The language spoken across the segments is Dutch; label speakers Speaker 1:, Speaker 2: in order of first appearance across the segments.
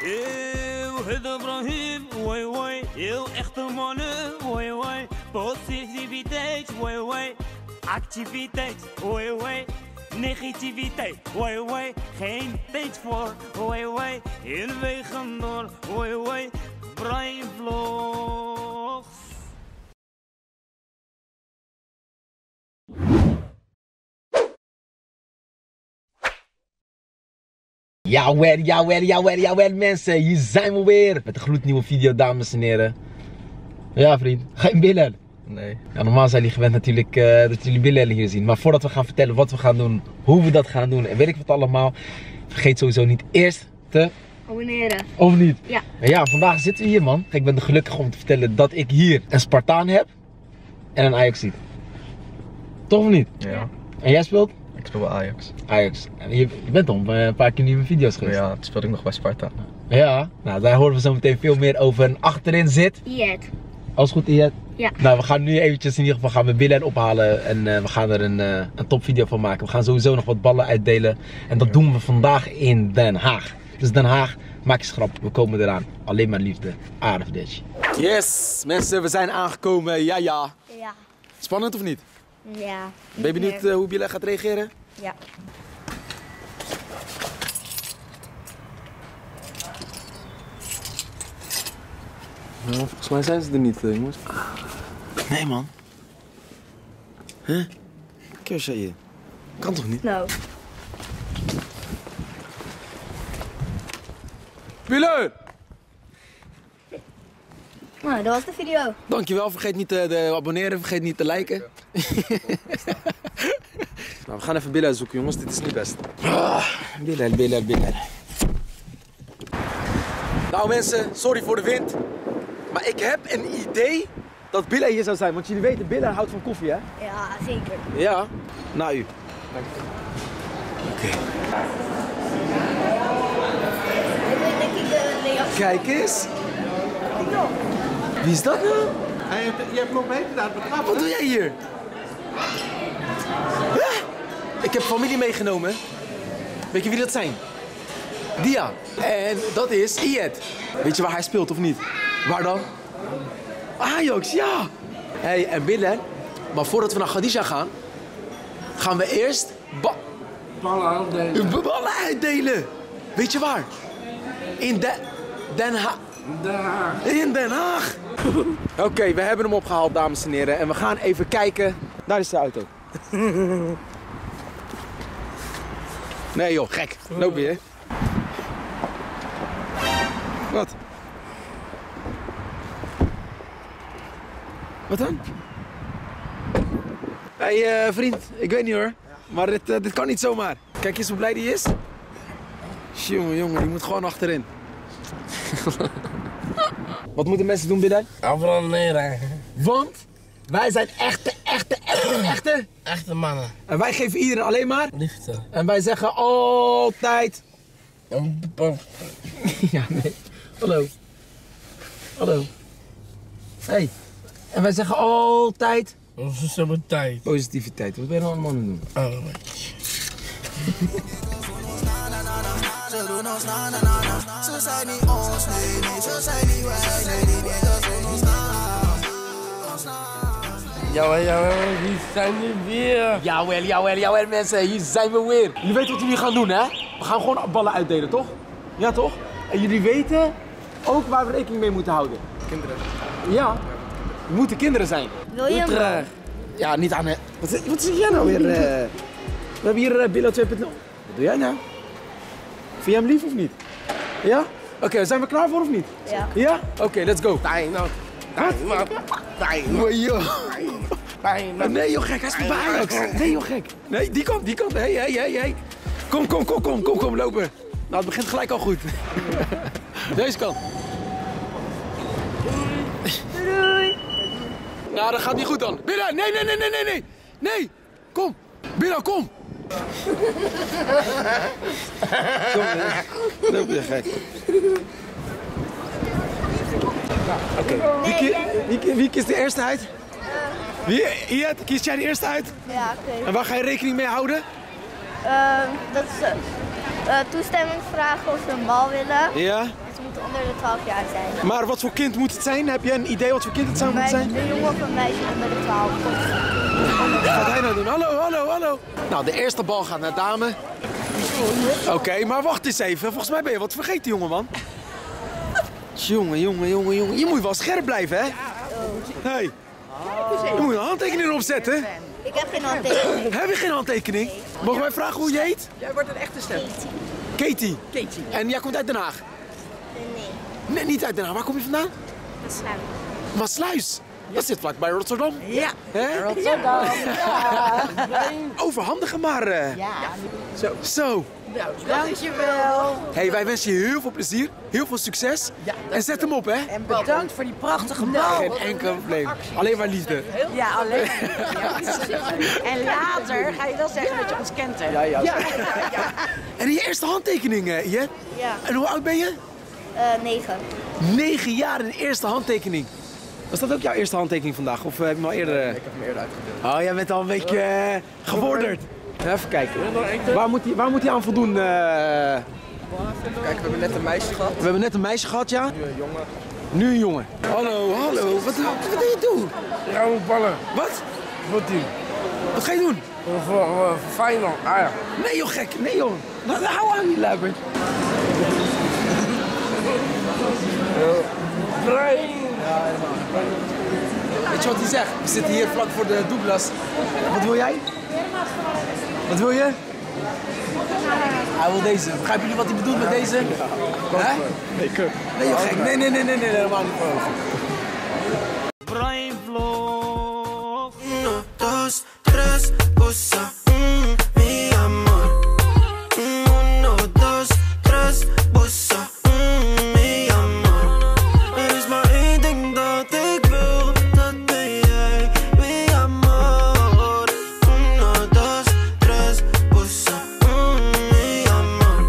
Speaker 1: Eeuw, het Ibrahim, woi woi. Heel echte mannen, woi woi. Positiviteit, woi woi. Activiteit, woi woi. Negativiteit, woi woi. Geen tijd voor, woi woi. In wegen door, woi woi. Brian Vlogs.
Speaker 2: Jawel mensen, hier zijn we weer met een gloednieuwe video, dames en heren. Ja vriend, ga je Bilal? Nee. Ja, normaal zijn jullie gewend natuurlijk dat jullie Bilal hier zien. Maar voordat we gaan vertellen wat we gaan doen, hoe we dat gaan doen en weet ik wat allemaal, vergeet sowieso niet eerst te
Speaker 3: abonneren.
Speaker 2: Of niet?
Speaker 3: Ja.
Speaker 2: En ja, vandaag zitten we hier man. Ik ben gelukkig om te vertellen dat ik hier een Spartaan heb en een Ajaxiet. Toch of niet?
Speaker 4: Ja.
Speaker 2: En jij speelt? Ik speel bij Ajax. Ajax. En je bent al een paar keer in mijn video's geweest. Ja, toen speelde ik nog bij Sparta. Ja, nou daar horen we zo meteen veel meer over. En achterin zit...
Speaker 3: Iyad.
Speaker 2: Alles goed Iyad?
Speaker 3: Ja.
Speaker 2: Nou, we gaan nu eventjes in ieder geval gaan we Bilal ophalen en we gaan er een topvideo van maken. We gaan sowieso nog wat ballen uitdelen en dat doen we vandaag in Den Haag. Dus Den Haag, maak je schrap, we komen eraan. Alleen maar liefde, Arfdesh. Yes, mensen, we zijn aangekomen, ja.
Speaker 3: Ja.
Speaker 2: Spannend of niet?
Speaker 3: Ja.
Speaker 2: Ben je benieuwd hoe Bilal gaat reageren?
Speaker 3: Ja.
Speaker 2: Nou, volgens mij zijn ze er niet, jongens. Nee, man. Huh? Kijk je. Kan toch niet?
Speaker 3: Nou.
Speaker 2: Bilal!
Speaker 3: Nou, dat was de video.
Speaker 2: Dankjewel, vergeet niet te abonneren, vergeet niet te liken. Nou, we gaan even Bilal zoeken, jongens, dit is niet best. Bilal. Nou mensen, sorry voor de wind. Maar ik heb een idee dat Bilal hier zou zijn. Want jullie weten, Bilal houdt van koffie, hè?
Speaker 3: Ja, zeker.
Speaker 2: Ja, naar u. Oké. Kijk eens. Wie is dat nou?
Speaker 5: Je hebt nog meegedaan met trappen.
Speaker 2: Wat doe jij hier? Ik heb familie meegenomen. Weet je wie dat zijn? Dia. En dat is Iyad. Weet je waar hij speelt of niet? Waar dan? Ajax, ja. Hey, en Bilal, maar voordat we naar Khadija gaan, gaan we eerst
Speaker 5: Ballen uitdelen.
Speaker 2: ballen uitdelen. Weet je waar? In Den Haag. In Den Haag. Oké, we hebben hem opgehaald, dames en heren. En we gaan even kijken. Daar is de auto. Nee joh, gek. Loop weer. Wat? Wat dan? Hey vriend, ik weet niet hoor. Maar dit kan niet zomaar. Kijk eens hoe blij die is. Jongen, die moet gewoon achterin. Wat moeten mensen doen, Bilal?
Speaker 5: Abonneren.
Speaker 2: Want wij zijn echte
Speaker 5: mannen.
Speaker 2: En wij geven iedereen alleen maar
Speaker 5: Liefde.
Speaker 2: en wij zeggen altijd... Ja, nee. Hallo. Hey. En wij zeggen altijd...
Speaker 5: Positiviteit.
Speaker 2: Positiviteit. Wat ben je nou allemaal aan het doen?
Speaker 6: Ze doen ons na. Ze zijn niet ons, nee, ze zijn niet wij. Nee, die niggas doen ons na.
Speaker 5: Jawel, hier zijn we weer.
Speaker 2: Jawel mensen, hier zijn we weer. Jullie weten wat jullie gaan doen, hè? We gaan gewoon ballen uitdelen, toch? Ja, toch? En jullie weten ook waar we rekening mee moeten houden. Kinderen. Ja, het moeten kinderen zijn.
Speaker 3: Wil je hem?
Speaker 2: Ja, niet aan... Wat zeg jij nou weer? We hebben hier Bilal 2.0. Wat doe jij nou? Vind jij hem lief of niet? Ja? Oké, zijn we klaar voor of niet?
Speaker 3: Ja.
Speaker 2: Ja? Oké, let's go. Nee joh gek, hij is bij Ajax. Nee joh gek. Nee, die kant. Hey. Kom, lopen. Nou, het begint gelijk al goed. Deze kant.
Speaker 3: Doei.
Speaker 2: Nou, dat gaat niet goed dan. Bilal, nee. Kom. Bilal, kom. Kom, loop je gek. Oké, wie kiest de eerste uit? Iyad, kies jij de eerste uit?
Speaker 3: Ja, oké.
Speaker 2: En waar ga je rekening mee houden?
Speaker 3: Dat is toestemming vragen of ze een bal willen.
Speaker 2: Ja?
Speaker 3: moet onder de 12 jaar zijn.
Speaker 2: Maar wat voor kind moet het zijn? Heb je een idee wat voor kind het zou moeten zijn?
Speaker 3: Een jongen of een meisje onder de 12.
Speaker 2: Wat gaat hij nou doen? Hallo. Nou, de eerste bal gaat naar dame. Oké, maar wacht eens even. Volgens mij ben je wat vergeten, jongeman. Jongen. Je moet wel scherp blijven, hè? Hey. Je moet een handtekening erop zetten.
Speaker 3: Ik heb geen handtekening.
Speaker 2: Heb je geen handtekening? Mogen wij vragen hoe je heet?
Speaker 4: Jij wordt een echte stem.
Speaker 2: Katie.
Speaker 4: Katie.
Speaker 2: En jij komt uit Den Haag?
Speaker 3: Nee,
Speaker 2: Nee, niet uit Den Haag. Waar kom je vandaan?
Speaker 3: dat is sluit.
Speaker 2: Maassluis. Dat zit vlakbij Rotterdam.
Speaker 4: Ja.
Speaker 2: Hè?
Speaker 4: Rotterdam.
Speaker 2: Overhandigen maar. Zo.
Speaker 4: Nou, dankjewel.
Speaker 2: Hey, wij wensen je heel veel plezier, heel veel succes.
Speaker 4: Ja,
Speaker 2: En zet hem op, hè?
Speaker 4: En bedankt voor die prachtige bal.
Speaker 2: Geen enkel probleem. Alleen maar liefde.
Speaker 4: Ja, alleen. En later ga je dan zeggen dat je ons kent, hè? Ja.
Speaker 2: En je eerste handtekening, Iet?
Speaker 3: Ja,
Speaker 2: En hoe oud ben je?
Speaker 3: 9.
Speaker 2: 9 jaar in eerste handtekening. Was dat ook jouw eerste handtekening vandaag? Of heb je hem al eerder... Ik heb hem eerder uitgedeeld. Oh, jij bent al een beetje gevorderd. Even kijken. Waar moet hij aan voldoen?
Speaker 7: Kijk, we hebben net een meisje gehad.
Speaker 2: We hebben net een meisje gehad, ja?
Speaker 7: Nu een jongen.
Speaker 2: Nu een jongen. Hallo. Wat doe je doen?
Speaker 5: Ik ga moet ballen.
Speaker 2: Wat?
Speaker 5: Voor team.
Speaker 2: Wat ga je doen?
Speaker 5: Voor Feyenoord. Ah ja.
Speaker 2: Nee joh, gek. Nee joh. Hou aan die luibert.
Speaker 5: Brein.
Speaker 2: Weet je wat hij zegt? We zitten hier vlak voor de Douglas. Wat wil jij? Wat wil je? Hij wil deze. Begrijpen jullie wat hij bedoelt met deze? Hè?
Speaker 7: Nee, kut.
Speaker 2: Nee joh, gek. Nee, helemaal niet voor over.
Speaker 1: Brian Vlog.
Speaker 6: 1, 2, 3, busa, mi amor. 1, 2, 3, busa, mi amor. Er is maar één ding dat ik wil, dat ben jij, mi amor. 1, 2, 3, busa, mi amor.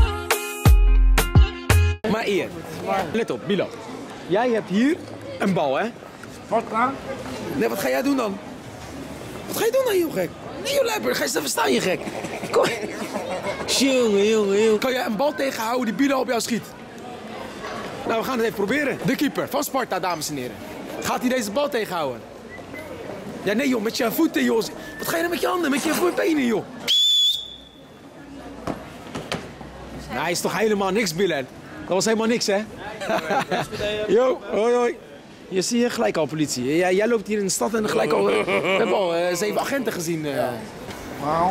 Speaker 2: Maar Ian, let op, Bilo. Jij hebt hier een bal, hè?
Speaker 5: Wat dan?
Speaker 2: Nee, wat ga jij doen dan? Wat ga je doen dan, joh, gek? Nee, joh, luiper, ga je even staan, je gek. Kom. Jongen. Kan jij een bal tegenhouden die Bilo op jou schiet? Nou, we gaan het even proberen. De keeper van Sparta, dames en heren. Gaat hij deze bal tegenhouden? Ja, nee, joh, met je voeten, joh. Wat ga je dan met je handen, met je benen, joh? Nou, hij is toch helemaal niks, Bilen. Dat was helemaal niks, hè? Yo, hoi. Je zie je gelijk al politie. Jij loopt hier in de stad en gelijk al... we hebben al 7 agenten gezien.
Speaker 5: Wauw.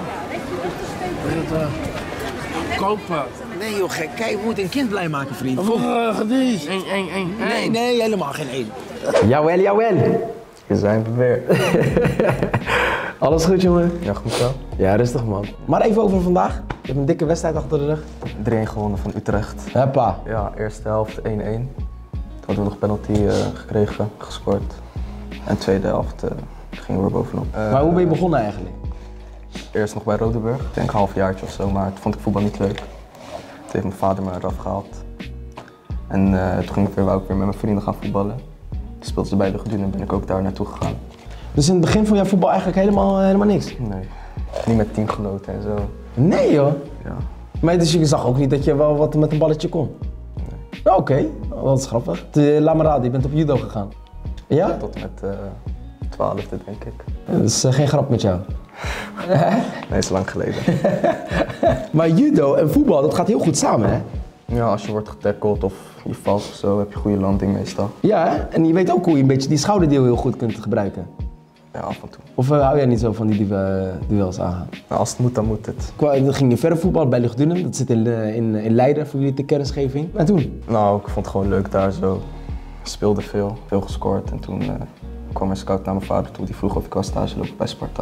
Speaker 5: Kopen.
Speaker 2: Nee joh, gek. Kijk, we moeten een kind blij maken, vriend.
Speaker 5: Gedies.
Speaker 2: Nee, helemaal geen één.
Speaker 8: Jawel.
Speaker 7: Hier zijn we weer.
Speaker 8: Alles goed, jongen?
Speaker 7: Ja, goed zo.
Speaker 8: Ja, rustig, man. Maar even over vandaag. Je hebt een dikke wedstrijd achter de rug.
Speaker 7: 3-1 gewonnen van Utrecht.
Speaker 8: Heppa.
Speaker 7: Ja, eerste helft 1-1. Toen hadden we nog penalty gekregen, gescoord. En tweede helft gingen we er bovenop.
Speaker 8: Maar hoe ben je begonnen eigenlijk?
Speaker 7: Eerst nog bij Rodenburg. Ik denk een halfjaartje of zo, maar toen vond ik voetbal niet leuk. Toen heeft mijn vader me eraf gehaald. En toen ging ik wou ik weer met mijn vrienden gaan voetballen. Toen speelden ze bij de Geduin en ben ik ook daar naartoe gegaan.
Speaker 8: Dus in het begin van jouw voetbal eigenlijk helemaal niks?
Speaker 7: Nee, niet met teamgenoten en zo.
Speaker 8: Nee, joh.
Speaker 7: Ja.
Speaker 8: Maar dus je zag ook niet dat je wel wat met een balletje kon? Nee. Oké, dat is grappig. Laat me raden, je bent op judo gegaan. Ja?
Speaker 7: Tot met 12e, denk ik.
Speaker 8: Dat is geen grap met jou.
Speaker 7: Nee, is lang geleden.
Speaker 8: Maar judo en voetbal, dat gaat heel goed samen, hè?
Speaker 7: Ja, als je wordt getackeld of je valt of zo, heb je goede landing meestal.
Speaker 8: Ja, hè? En je weet ook hoe je een beetje die schouderdeel heel goed kunt gebruiken.
Speaker 7: Ja, af en toe.
Speaker 8: Of hou jij niet zo van die duels aangaan?
Speaker 7: Nou, als het moet, dan moet het.
Speaker 8: Dan ging je verder voetballen bij Luchtdunem, dat zit in Leiden voor jullie de kennisgeving. En toen?
Speaker 7: Nou, ik vond het gewoon leuk daar zo. Ik speelde veel gescoord en toen kwam een scout naar mijn vader toe. Die vroeg of ik wel stage lopen bij Sparta.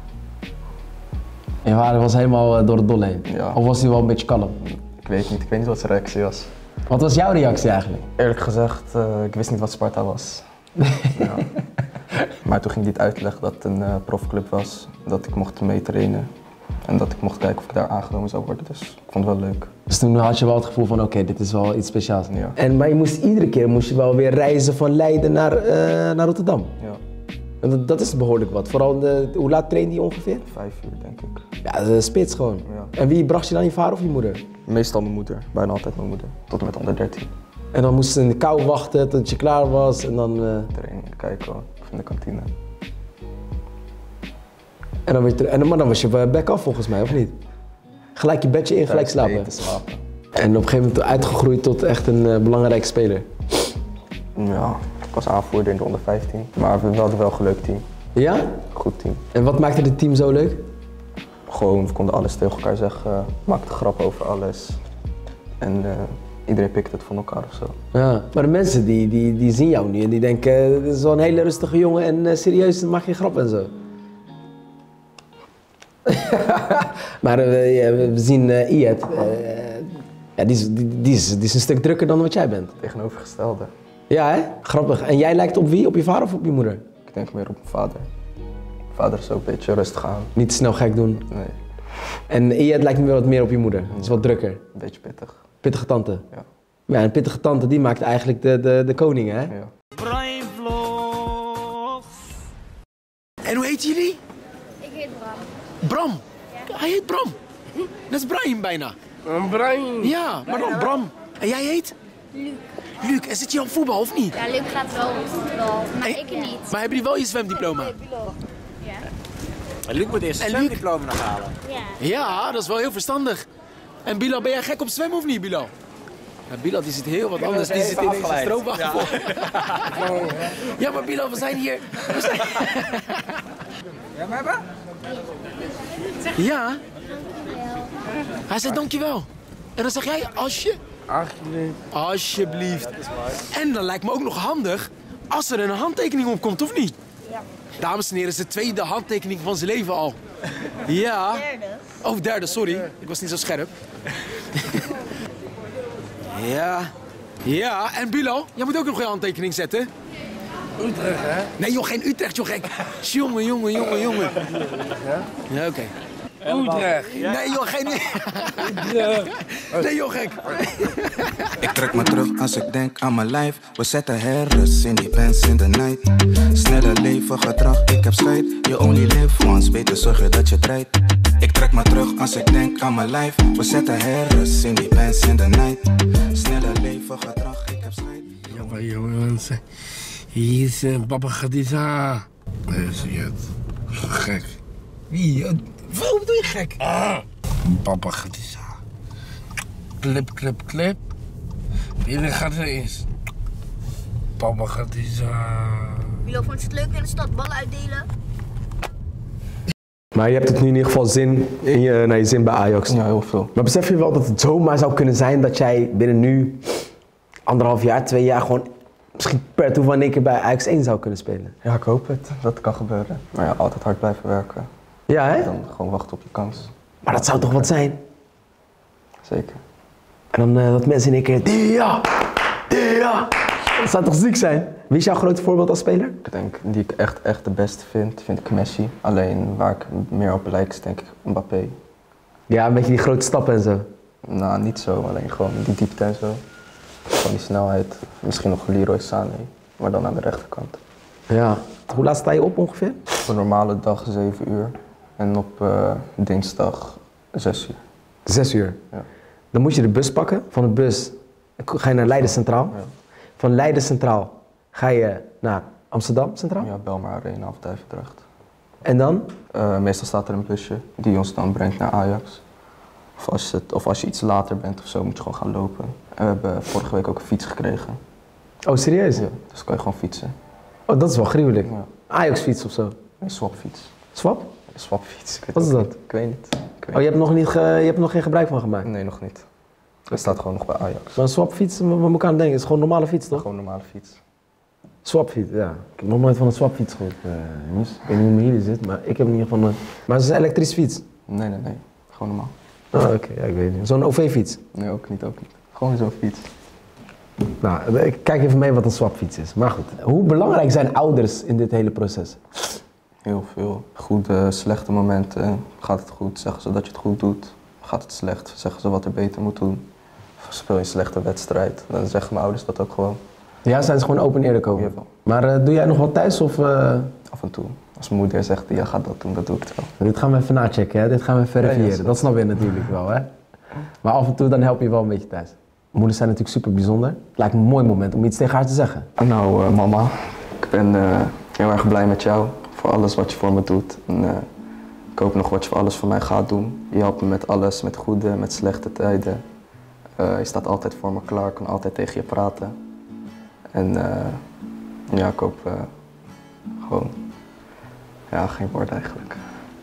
Speaker 8: Je vader was helemaal door het dolle heen?
Speaker 7: Ja.
Speaker 8: Of was hij wel een beetje kalm?
Speaker 7: Ik weet niet wat zijn reactie was.
Speaker 8: Wat was jouw reactie eigenlijk?
Speaker 7: Eerlijk gezegd, ik wist niet wat Sparta was. Ja. Maar toen ging hij het uitleggen dat het een profclub was, dat ik mocht meetrainen en dat ik mocht kijken of ik daar aangenomen zou worden. Dus ik vond het wel leuk.
Speaker 8: Dus toen had je wel het gevoel van oké, dit is wel iets speciaals.
Speaker 7: Ja.
Speaker 8: Maar je moest iedere keer wel weer reizen van Leiden naar Rotterdam.
Speaker 7: Ja,
Speaker 8: En dat is behoorlijk wat. Vooral, hoe laat trainde je ongeveer?
Speaker 7: 5 uur denk ik.
Speaker 8: Ja, dat is spits gewoon.
Speaker 7: Ja.
Speaker 8: En wie bracht je dan, je vader of je moeder?
Speaker 7: Meestal mijn moeder, bijna altijd mijn moeder, tot en met onder 13.
Speaker 8: En dan moest je in de kou wachten tot je klaar was en dan...
Speaker 7: Trainingen kijken of in de kantine.
Speaker 8: En dan, maar dan was je back af volgens mij, of niet? Gelijk je bedje in, gelijk slapen.
Speaker 7: Eten, slapen.
Speaker 8: En op een gegeven moment uitgegroeid tot echt een belangrijke speler.
Speaker 7: Ja, ik was aanvoerder in de onder 15. Maar we hadden wel een leuk team.
Speaker 8: Ja?
Speaker 7: Goed team.
Speaker 8: En wat maakte het team zo leuk?
Speaker 7: Gewoon, we konden alles tegen elkaar zeggen, maakten grappen over alles. En iedereen pikte het van elkaar of zo.
Speaker 8: Ja, maar de mensen die zien jou nu en die denken, dit is wel een hele rustige jongen en serieus, dan maak je grap en zo. Maar we zien Iyad, die is een stuk drukker dan wat jij bent.
Speaker 7: Tegenovergestelde.
Speaker 8: Ja hè? Grappig. En jij lijkt op wie? Op je vader of op je moeder?
Speaker 7: Ik denk meer op mijn vader. Mijn vader is ook een beetje rustig aan.
Speaker 8: Niet te snel gek doen.
Speaker 7: Nee,
Speaker 8: En Iyad lijkt me wel wat meer op je moeder. Het is wat drukker.
Speaker 7: een beetje pittig.
Speaker 8: Pittige tante.
Speaker 7: Ja.
Speaker 8: Ja, een pittige tante die maakt eigenlijk de koning hè?
Speaker 7: Ja.
Speaker 1: Brian Vlogs.
Speaker 2: En hoe heet jullie?
Speaker 3: Ik heet Bram.
Speaker 2: Bram. Hij heet Bram. Dat is Brian bijna.
Speaker 5: Een brein.
Speaker 2: Ja, maar dan Bram. En jij heet?
Speaker 3: Luc.
Speaker 2: Luc, en zit je op voetbal of niet?
Speaker 3: Ja, Luc gaat wel op voetbal, maar ik niet.
Speaker 2: Maar hebben jullie wel je zwemdiploma?
Speaker 3: Ja.
Speaker 9: Luc moet eerst
Speaker 2: En
Speaker 9: zijn
Speaker 2: Luc?
Speaker 9: zwemdiploma nog halen.
Speaker 3: Ja.
Speaker 2: Ja, dat is wel heel verstandig. En Bilal, ben jij gek op zwemmen of niet, Bilal? Ja, Bilal die zit heel wat anders. Die zit in een stroomwagen. Ja, maar Bilal, we zijn hier.
Speaker 9: Ja, maar hebben?
Speaker 2: Ja. Hij zei dankjewel. En dan zeg jij alsjeblieft. En dan lijkt me ook nog handig als er een handtekening op komt, of niet?
Speaker 3: Ja.
Speaker 2: Dames en heren, is de tweede handtekening van zijn leven al. Ja.
Speaker 3: Derde.
Speaker 2: Oh, derde, sorry. Ik was niet zo scherp. Ja. Ja, en Bilal, jij moet ook nog een handtekening zetten.
Speaker 5: Utrecht, hè?
Speaker 2: Nee joh, geen Utrecht joh, gek. Jongen. Ja, oké.
Speaker 5: Utrecht.
Speaker 2: Nee joh, geen... Nee joh, gek.
Speaker 6: Ik trek me terug als ik denk aan mijn lijf. We zetten herres in die bands in the night. Snelle leven, gedrag, ik heb scheid. You only live once, beter zorgen dat je draait. Ik trek me terug als ik denk aan mijn lijf. We zetten herres in die bands in the night. Snelle leven, gedrag, ik heb scheid.
Speaker 5: Ja, maar jonge mensen. Hier is papa Khadija. Nee, zie je het. Gek.
Speaker 2: Wie? Waarom doe je gek?
Speaker 5: Papa Khadija. Klip. Iedereen gaat er eens. Papa Khadija.
Speaker 3: Milo, vond je het leuk in de stad ballen uitdelen?
Speaker 8: Maar je hebt het nu in ieder geval naar je zin bij Ajax.
Speaker 7: Ja, heel veel.
Speaker 8: Maar besef je wel dat het zomaar zou kunnen zijn dat jij binnen nu 1,5 jaar, 2 jaar gewoon misschien per toeval in één keer bij Ajax 1 zou kunnen spelen?
Speaker 7: Ja, ik hoop het. Dat kan gebeuren. Maar ja, altijd hard blijven werken.
Speaker 8: Ja hè?
Speaker 7: Dan gewoon wachten op je kans.
Speaker 8: Maar dat zou toch wat zijn?
Speaker 7: Zeker.
Speaker 8: En dan dat mensen in één keer, Dia! Dat zou toch ziek zijn? Wie is jouw grote voorbeeld als speler?
Speaker 7: Ik denk, die ik echt de beste vind ik Messi. Alleen waar ik meer op lijk is denk ik Mbappé.
Speaker 8: Ja, een beetje die grote stappen en zo.
Speaker 7: Nou, niet zo. Alleen gewoon die diepte en zo. Gewoon die snelheid. Misschien nog Leroy Sané. Maar dan aan de rechterkant.
Speaker 8: Ja. Hoe laat sta je op ongeveer?
Speaker 7: Op een normale dag 7 uur. En op dinsdag 6 uur.
Speaker 8: 6 uur.
Speaker 7: Ja.
Speaker 8: Dan moet je de bus pakken. Van de bus ga je naar Leiden Centraal.
Speaker 7: Ja.
Speaker 8: Van Leiden Centraal ga je naar Amsterdam Centraal.
Speaker 7: Ja, Belmar Arena of Duivendrecht.
Speaker 8: En dan?
Speaker 7: Meestal staat er een busje die ons dan brengt naar Ajax. Of als je iets later bent of zo, moet je gewoon gaan lopen. En we hebben vorige week ook een fiets gekregen.
Speaker 8: Oh, serieus?
Speaker 7: Ja, dus kan je gewoon fietsen.
Speaker 8: Oh, dat is wel gruwelijk.
Speaker 7: Ja.
Speaker 8: Ajax fiets of zo.
Speaker 7: Een swapfiets.
Speaker 8: Swap?
Speaker 7: Een swapfiets.
Speaker 8: Wat is dat?
Speaker 7: Ik weet niet.
Speaker 8: Oh, je hebt er nog geen gebruik van gemaakt?
Speaker 7: Nee, nog niet. Het staat gewoon nog bij Ajax.
Speaker 8: Maar een swapfiets, wat moet ik aan denken? Het is gewoon een normale fiets, toch?
Speaker 7: Gewoon een normale fiets.
Speaker 8: Swapfiets, ja. Ik heb nog nooit van een swapfiets gehoord, jongens. Ik weet niet hoe jullie zit, maar ik heb in ieder geval een... Maar het is een elektrische fiets?
Speaker 7: Nee. Gewoon normaal.
Speaker 8: Oh, oké. Ja, ik weet niet. Zo'n OV-fiets?
Speaker 7: Nee, ook niet. Gewoon zo'n fiets.
Speaker 8: Nou, ik kijk even mee wat een swapfiets is. Maar goed, hoe belangrijk zijn ouders in dit hele proces?
Speaker 7: Heel veel. Goede, slechte momenten. Gaat het goed, zeggen ze dat je het goed doet. Gaat het slecht, zeggen ze wat er beter moet doen. Of speel je een slechte wedstrijd, dan zeggen mijn ouders dat ook gewoon.
Speaker 8: Ja, zijn ze gewoon open en eerlijk over?
Speaker 7: Jawel.
Speaker 8: Maar doe jij nog wat thuis of...
Speaker 7: Af en toe. Als mijn moeder zegt, ja, ga dat doen, dat doe ik het wel.
Speaker 8: Dit gaan we even nachecken, hè? Dit gaan we verifiëren.
Speaker 7: Ja,
Speaker 8: dat snap je natuurlijk wel, hè? Maar af en toe dan help je wel een beetje thuis. Moeders zijn natuurlijk super bijzonder. Het lijkt me een mooi moment om iets tegen haar te zeggen.
Speaker 7: Nou, mama, ik ben heel erg blij met jou voor alles wat je voor me doet. En, ik hoop nog wat je voor alles voor mij gaat doen. Je helpt me met alles, met goede, met slechte tijden. Je staat altijd voor me klaar, ik kan altijd tegen je praten. En ja, ik hoop gewoon, ja, geen woord eigenlijk.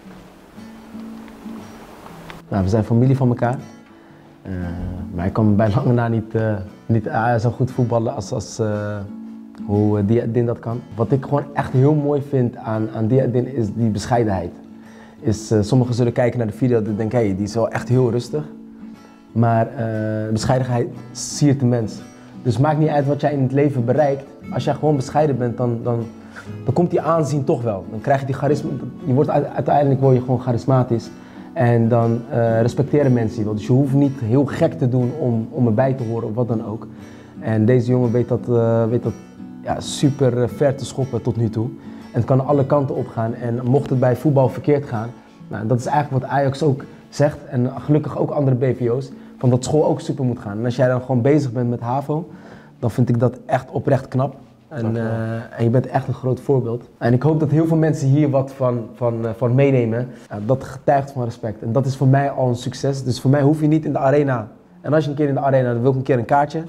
Speaker 8: Nou, we zijn familie van elkaar. Maar ik kan bij lange na niet zo goed voetballen als hoe Dia-Din dat kan. Wat ik gewoon echt heel mooi vind aan Dia-Din is die bescheidenheid. Sommigen zullen kijken naar de video en denken, hey, die is wel echt heel rustig. Maar bescheidenheid siert de mens. Dus het maakt niet uit wat jij in het leven bereikt. Als jij gewoon bescheiden bent, dan komt die aanzien toch wel. Dan krijg je die charisma. Uiteindelijk word je gewoon charismatisch. En dan respecteren mensen je wel. Dus je hoeft niet heel gek te doen om erbij te horen of wat dan ook. En deze jongen weet dat ja, super ver te schoppen tot nu toe. En het kan alle kanten op gaan. En mocht het bij voetbal verkeerd gaan, nou, dat is eigenlijk wat Ajax ook zegt. En gelukkig ook andere BVO's. Van dat school ook super moet gaan. En als jij dan gewoon bezig bent met HAVO, dan vind ik dat echt oprecht knap. En je bent echt een groot voorbeeld. En ik hoop dat heel veel mensen hier wat van meenemen. Dat getuigt van respect. En dat is voor mij al een succes. Dus voor mij hoef je niet in de arena. En als je een keer in de arena, dan wil ik een keer een kaartje.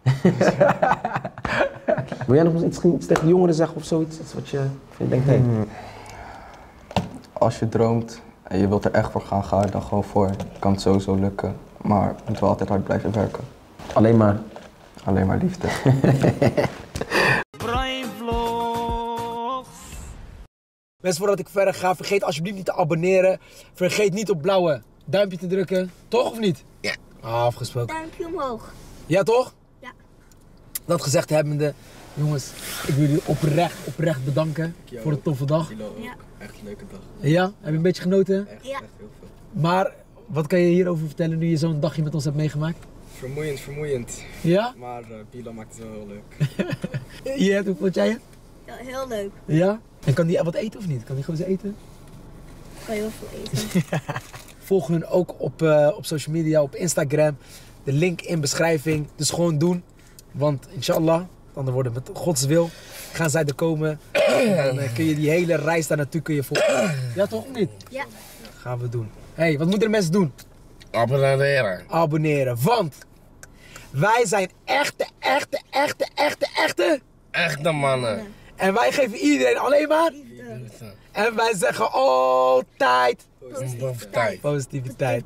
Speaker 8: Wil jij nog iets tegen de jongeren zeggen of zoiets? Iets wat je denkt, hey.
Speaker 7: Als je droomt en je wilt er echt voor gaan, ga er dan gewoon voor. Kan het sowieso lukken, maar je moet wel altijd hard blijven werken.
Speaker 8: Alleen maar
Speaker 7: liefde.
Speaker 1: Brian Vlogs.
Speaker 2: Mensen, voordat ik verder ga, vergeet alsjeblieft niet te abonneren. Vergeet niet op blauwe duimpje te drukken. Toch of niet?
Speaker 5: Ja.
Speaker 2: Afgesproken.
Speaker 3: Duimpje omhoog.
Speaker 2: Ja, toch?
Speaker 3: Ja.
Speaker 2: Dat gezegd hebbende, jongens, ik wil jullie oprecht bedanken voor de toffe dag.
Speaker 3: Ja.
Speaker 7: Echt een leuke dag.
Speaker 2: Ja? Heb je een beetje genoten?
Speaker 3: Ja.
Speaker 7: Echt heel veel.
Speaker 2: Maar wat kan je hierover vertellen nu je zo'n dagje met ons hebt meegemaakt?
Speaker 7: Vermoeiend.
Speaker 2: Ja?
Speaker 7: Maar Bila maakt het wel heel leuk.
Speaker 2: Ja, hoe vond jij het?
Speaker 3: Ja, heel leuk.
Speaker 2: Ja? En kan die wat eten of niet? Kan die gewoon eens eten?
Speaker 3: Kan je heel veel eten.
Speaker 2: Volg hun ook op social media, op Instagram. De link in beschrijving. Dus gewoon doen. Want inshallah, dan worden met Gods wil, gaan zij er komen. En dan kun je die hele reis daar naartoe kun je volgen. Ja, toch of niet?
Speaker 3: Ja.
Speaker 2: Gaan we doen. Hey, wat moeten de mensen doen?
Speaker 5: Abonneren.
Speaker 2: Abonneren, want wij zijn echte
Speaker 5: Echte mannen.
Speaker 2: en wij geven iedereen alleen maar en wij zeggen altijd positiviteit.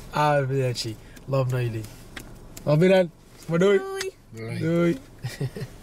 Speaker 2: Arrivederci. Love naar jullie. Love Miran. Maar doei.
Speaker 3: Doei.
Speaker 2: Doei.